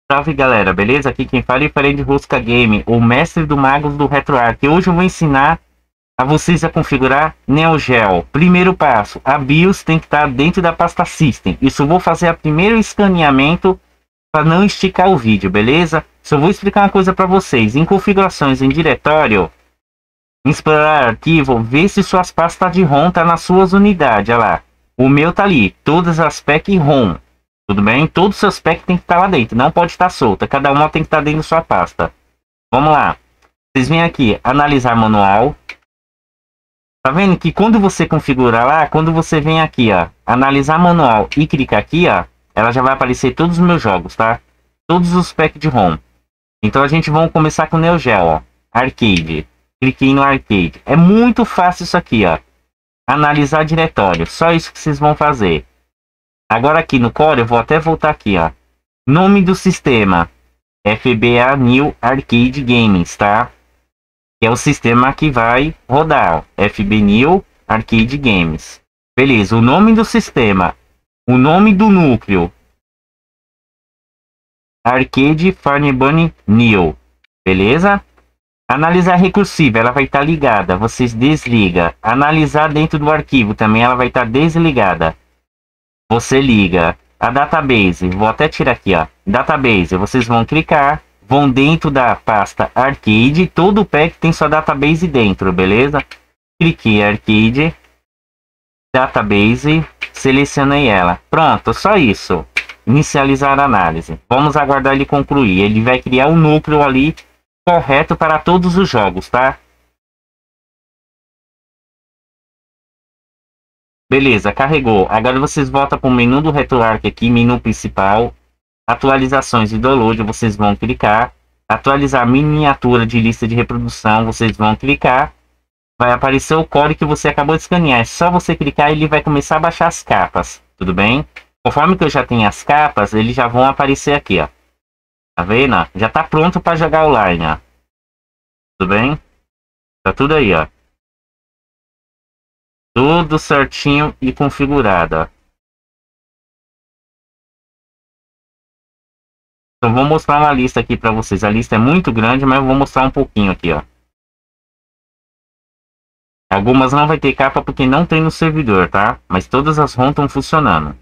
Salve galera, beleza? Aqui quem fala é Friend Rosca Game, o mestre do Magos do RetroArch. Hoje eu vou ensinar a vocês a configurar Neo Geo. Primeiro passo, a BIOS tem que estar dentro da pasta System. Isso eu vou fazer o primeiro escaneamento para não esticar o vídeo, beleza? Só vou explicar uma coisa para vocês. Em configurações em diretório, em explorar arquivo, vê se suas pastas de ROM tá nas suas unidades. Olha lá, o meu tá ali, todas as PEC ROM. Tudo bem? Todos os seus packs tem que estar lá dentro. Não pode estar solta. Cada uma tem que estar dentro da sua pasta. Vamos lá. Vocês vêm aqui, analisar manual. Tá vendo que quando você configurar lá, quando você vem aqui, ó, analisar manual e clicar aqui, ó, ela já vai aparecer todos os meus jogos, tá? Todos os packs de ROM. Então a gente vai começar com o Neo Geo, ó. Arcade. Cliquei no Arcade. É muito fácil isso aqui, ó. Analisar diretório. Só isso que vocês vão fazer. Agora aqui no Core, eu vou até voltar aqui, ó. Nome do sistema. FBA New Arcade Games, tá? Que é o sistema que vai rodar, ó. FB New Arcade Games. Beleza, o nome do sistema. O nome do núcleo. Arcade Farnbunny New. Beleza? Analisar recursiva, ela vai estar ligada. Vocês desliga. Analisar dentro do arquivo também, ela vai estar desligada. Você liga a database, vou até tirar aqui, ó, database, vocês vão clicar, vão dentro da pasta arcade, todo o pack tem sua database dentro, beleza? Cliquei arcade, database, selecionei ela, pronto, só isso, inicializar a análise, vamos aguardar ele concluir, ele vai criar um núcleo ali correto para todos os jogos, tá? Beleza, carregou. Agora vocês voltam para o menu do RetroArch aqui, menu principal. Atualizações e download, vocês vão clicar. Atualizar miniatura de lista de reprodução, vocês vão clicar. Vai aparecer o core que você acabou de escanear. É só você clicar e ele vai começar a baixar as capas. Tudo bem? Conforme que eu já tenho as capas, eles já vão aparecer aqui, ó. Tá vendo? Já tá pronto para jogar online, ó. Tudo bem? Tá tudo aí, ó. Tudo certinho e configurado. Então vou mostrar uma lista aqui para vocês. A lista é muito grande, mas eu vou mostrar um pouquinho aqui, ó. Algumas não vai ter capa porque não tem no servidor, tá? Mas todas as ROM estão funcionando.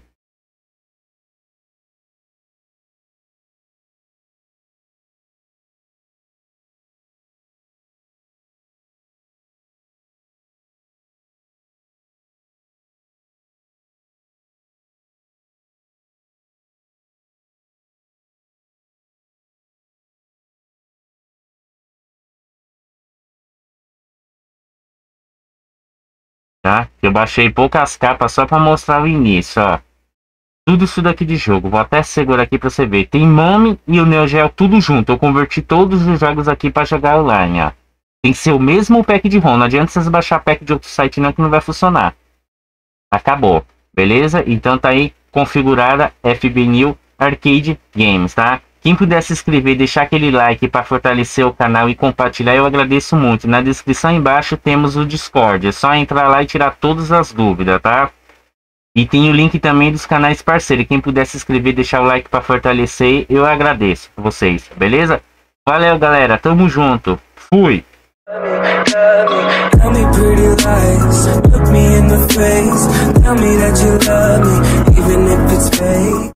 Tá? Eu baixei poucas capas só para mostrar o início, ó. Tudo isso daqui de jogo. Vou até segurar aqui para você ver. Tem MAME e o Neo Geo tudo junto. Eu converti todos os jogos aqui para jogar online, ó. Tem que ser o mesmo pack de ROM. Não adianta vocês baixar pack de outro site não, que não vai funcionar. Acabou. Beleza? Então tá aí configurada FB New Arcade Games, tá? Quem puder se inscrever e deixar aquele like para fortalecer o canal e compartilhar, eu agradeço muito. Na descrição embaixo temos o Discord. É só entrar lá e tirar todas as dúvidas, tá? E tem o link também dos canais parceiros. Quem puder se inscrever e deixar o like para fortalecer, eu agradeço vocês, beleza? Valeu, galera. Tamo junto. Fui! Tell me pretty lies, look me in the face, tell me that you love me, even if it's fake.